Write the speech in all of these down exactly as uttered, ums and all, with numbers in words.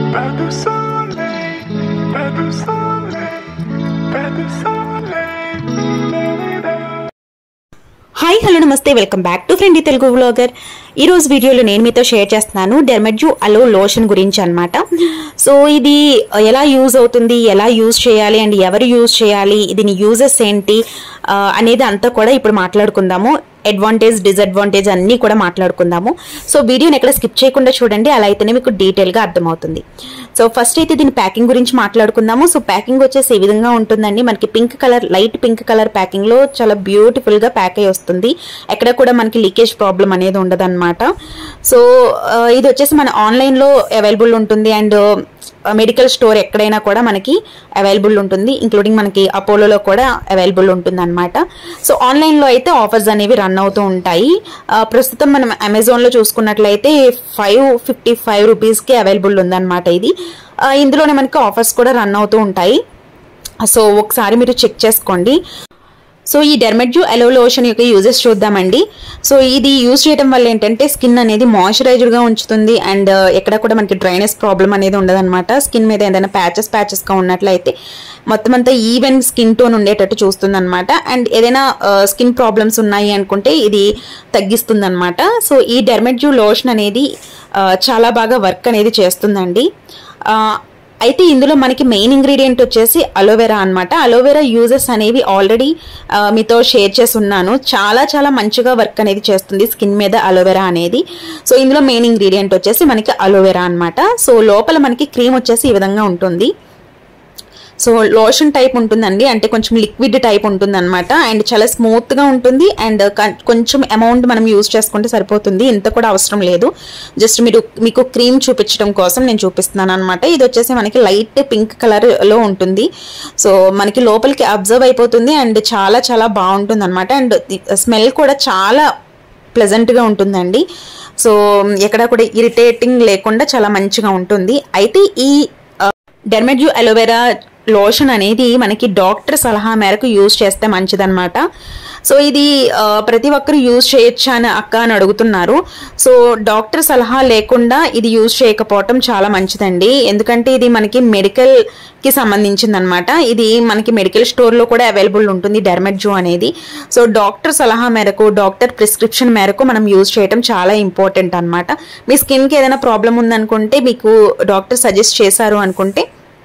pas de soleil, pas de soleil, pas de soleil. Hi hello నమస్తే welcome back to friend Telugu vlogger. ఈరోజు వీడియోలో నేను మీతో share చేస్తున్నాను డెర్మడ్యూ అలో లోషన్ గురించి అనమాట. సో ఇది ఎలా యూజ్ అవుతుంది, ఎలా యూజ్ చేయాలి అండ్ ఎవరు యూజ్ చేయాలి, దీని యూజెస్ ఏంటి అనేది అంతా కూడా ఇప్పుడు మాట్లాడుకుందాము. అడ్వాంటేజ్ డిసడ్వాంటేజ్ అన్నీ కూడా మాట్లాడుకుందాము. సో వీడియోని ఎక్కడ స్కిప్ చేయకుండా చూడండి, అలా అయితేనే మీకు డీటెయిల్గా అర్థమవుతుంది. సో ఫస్ట్ అయితే దీని ప్యాకింగ్ గురించి మాట్లాడుకుందాము. సో ప్యాకింగ్ వచ్చేసి ఈ విధంగా ఉంటుందండి. మనకి pink colour, light pink colour packing లో చాలా బ్యూటిఫుల్ గా ప్యాక్ అయ్యి వస్తుంది. ఎక్కడ కూడా మనకి లీకేజ్ ప్రాబ్లం అనేది ఉండదు అనమాట. సో ఇది వచ్చేసి మన ఆన్లైన్ లో అవైలబుల్ ఉంటుంది అండ్ మెడికల్ స్టోర్ ఎక్కడైనా కూడా మనకి అవైలబుల్ ఉంటుంది, ఇంక్లూడింగ్ మనకి అపోలోలో కూడా అవైలబుల్ ఉంటుంది అనమాట. సో ఆన్లైన్లో అయితే ఆఫర్స్ అనేవి రన్ అవుతూ ఉంటాయి. ప్రస్తుతం మనం అమెజాన్లో చూసుకున్నట్లయితే ఫైవ్ ఫిఫ్టీ ఫైవ్ రూపీస్కి అవైలబుల్ ఉందన్నమాట. ఇది ఇందులోనే మనకి ఆఫర్స్ కూడా రన్ అవుతూ ఉంటాయి. సో ఒకసారి మీరు చెక్ చేసుకోండి. సో ఈ డెర్మడ్యూ అలో లోషన్ యొక్క యూజెస్ చూద్దామండి. సో ఇది యూజ్ చేయడం వల్ల ఏంటంటే స్కిన్ అనేది మాయిశ్చరైజర్గా ఉంచుతుంది అండ్ ఎక్కడ కూడా మనకి డ్రైనెస్ ప్రాబ్లం అనేది ఉండదన్నమాట. స్కిన్ మీద ఏదైనా ప్యాచెస్ ప్యాచెస్గా ఉన్నట్లయితే మొత్తం అంతా ఈవెన్ స్కిన్ టోన్ ఉండేటట్టు చూస్తుంది అనమాట. అండ్ ఏదైనా స్కిన్ ప్రాబ్లమ్స్ ఉన్నాయి అనుకుంటే ఇది తగ్గిస్తుంది అనమాట. సో ఈ డెర్మడ్యూ లోషన్ అనేది చాలా బాగా వర్క్ అనేది చేస్తుందండి. అయితే ఇందులో మనకి మెయిన్ ఇంగ్రీడియంట్ వచ్చేసి అలోవెరా అనమాట. అలోవెరా యూజెస్ అనేవి ఆల్రెడీ మీతో షేర్ చేసి ఉన్నాను. చాలా చాలా మంచిగా వర్క్ అనేది చేస్తుంది స్కిన్ మీద అలోవెరా అనేది. సో ఇందులో మెయిన్ ఇంగ్రీడియంట్ వచ్చేసి మనకి అలోవెరా అనమాట. సో లోపల మనకి క్రీమ్ వచ్చేసి ఈ విధంగా ఉంటుంది. సో లోషన్ టైప్ ఉంటుందండి, అంటే కొంచెం లిక్విడ్ టైప్ ఉంటుంది అనమాట. అండ్ చాలా స్మూత్ గా ఉంటుంది అండ్ కొంచెం అమౌంట్ మనం యూజ్ చేసుకుంటే సరిపోతుంది, ఇంత కూడా అవసరం లేదు. జస్ట్ మీరు మీకు క్రీమ్ చూపించడం కోసం నేను చూపిస్తున్నాను అనమాట. ఇది వచ్చేసి మనకి లైట్ పింక్ కలర్ లో ఉంటుంది. సో మనకి లోపలికి అబ్జర్వ్ అయిపోతుంది అండ్ చాలా చాలా బాగుంటుంది అనమాట. అండ్ స్మెల్ కూడా చాలా ప్లెజెంట్ గా ఉంటుందండి. సో ఎక్కడ కూడా ఇరిటేటింగ్ లేకుండా చాలా మంచిగా ఉంటుంది. అయితే ఈ డెర్మడ్యూ అలోవెరా లోషన్ అనేది మనకి డాక్టర్ సలహా మేరకు యూజ్ చేస్తే మంచిదన్నమాట. సో ఇది ప్రతి ఒక్కరు యూజ్ చేయొచ్చా అని అక్క అని అడుగుతున్నారు. సో డాక్టర్ సలహా లేకుండా ఇది యూజ్ చేయకపోవటం చాలా మంచిదండి, ఎందుకంటే ఇది మనకి మెడికల్ కి సంబంధించింది అనమాట. ఇది మనకి మెడికల్ స్టోర్ లో కూడా అవైలబుల్ ఉంటుంది డెర్మడ్యూ అనేది. సో డాక్టర్ సలహా మేరకు, డాక్టర్ ప్రిస్క్రిప్షన్ మేరకు మనం యూజ్ చేయడం చాలా ఇంపార్టెంట్ అనమాట. మీ స్కిన్ కి ఏదైనా ప్రాబ్లం ఉందనుకుంటే, మీకు డాక్టర్ సజెస్ట్ చేశారు అనుకుంటే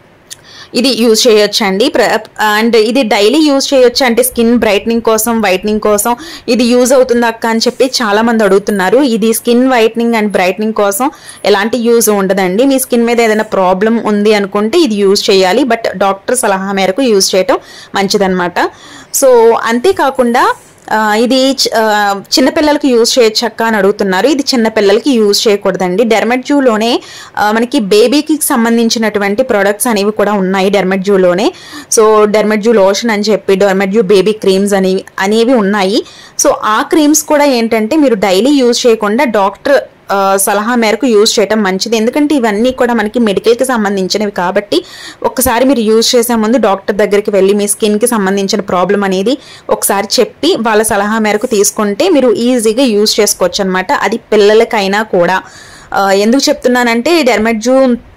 ఇది యూజ్ చేయొచ్చు అండి. అండ్ ఇది డైలీ యూజ్ చేయొచ్చు అంటే స్కిన్ బ్రైట్నింగ్ కోసం, వైట్నింగ్ కోసం ఇది యూజ్ అవుతుంది అక్క అని చెప్పి చాలా మంది అడుగుతున్నారు. ఇది స్కిన్ వైట్నింగ్ అండ్ బ్రైట్నింగ్ కోసం ఎలాంటి యూజ్ ఉండదండి. మీ స్కిన్ మీద ఏదైనా ప్రాబ్లం ఉంది అనుకుంటే ఇది యూజ్ చేయాలి, బట్ డాక్టర్ సలహా మేరకు యూజ్ చేయటం మంచిదన్నమాట. సో అంతేకాకుండా ఇది చిన్నపిల్లలకి యూజ్ చేయొచ్చక్క అని అడుగుతున్నారు. ఇది చిన్నపిల్లలకి యూజ్ చేయకూడదండి. డెర్మడ్యూలోనే మనకి బేబీకి సంబంధించినటువంటి ప్రొడక్ట్స్ అనేవి కూడా ఉన్నాయి డెర్మడ్యూలోనే. సో డెర్మడ్యూ లోషన్ అని చెప్పి డెర్మడ్యూ బేబీ క్రీమ్స్ అనేవి అనేవి ఉన్నాయి. సో ఆ క్రీమ్స్ కూడా ఏంటంటే మీరు డైలీ యూజ్ చేయకుండా డాక్టర్ సలహా మేరకు యూజ్ చేయటం మంచిది, ఎందుకంటే ఇవన్నీ కూడా మనకి మెడికల్ కి సంబంధించినవి కాబట్టి ఒకసారి మీరు యూజ్ చేసే ముందు డాక్టర్ దగ్గరికి వెళ్ళి మీ స్కిన్ కి సంబంధించిన ప్రాబ్లం అనేది ఒకసారి చెప్పి వాళ్ళ సలహా మేరకు తీసుకుంటే మీరు ఈజీగా యూజ్ చేసుకోవచ్చు అనమాట. అది పిల్లలకైనా కూడా. ఎందుకు చెప్తున్నానంటే డెర్మడ్యూ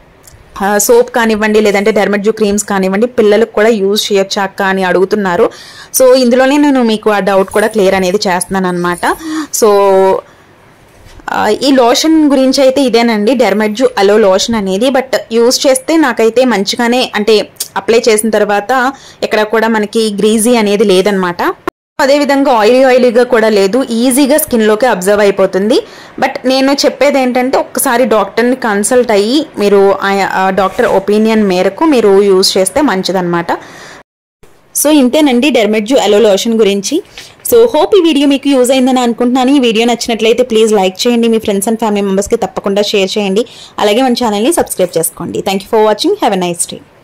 సోప్ కానివ్వండి, లేదంటే డెర్మడ్యూ క్రీమ్స్ కానివ్వండి, పిల్లలకు కూడా యూజ్ చేయొచ్చు అక్క అని అడుగుతున్నారు. సో ఇందులోనే నేను మీకు ఆ డౌట్ కూడా క్లియర్ అనేది చేస్తున్నాను అనమాట. సో ఈ లోషన్ గురించి అయితే ఇదేనండి, డెర్మడ్యూ అలో లోషన్ అనేది. బట్ యూజ్ చేస్తే నాకైతే మంచిగానే, అంటే అప్లై చేసిన తర్వాత ఎక్కడ కూడా మనకి గ్రీజీ అనేది లేదనమాట. అదేవిధంగా ఆయిలీ ఆయిలీగా కూడా లేదు, ఈజీగా స్కిన్ లోకి అబ్జర్వ్ అయిపోతుంది. బట్ నేను చెప్పేది ఏంటంటే ఒక్కసారి డాక్టర్ని కన్సల్ట్ అయ్యి మీరు డాక్టర్ ఒపీనియన్ మేరకు మీరు యూజ్ చేస్తే మంచిదన్నమాట. సో ఇంతేనండి డెర్మడ్యూ అలో లోషన్ గురించి. సో హోప్ ఈ వీడియో మీకు యూజ్ అయిందని అనుకుంటున్నాను. ఈ వీడియో నచ్చినట్లయితే ప్లీజ్ లైక్ చేయండి, మీ ఫ్రెండ్స్ అండ్ ఫ్యామిలీ మెంబర్స్కి తప్పకుండా షేర్ చేయండి. అలాగే మన ఛానల్ని సబ్స్క్రైబ్ చేసుకోండి. Thank you for watching. Have a nice day.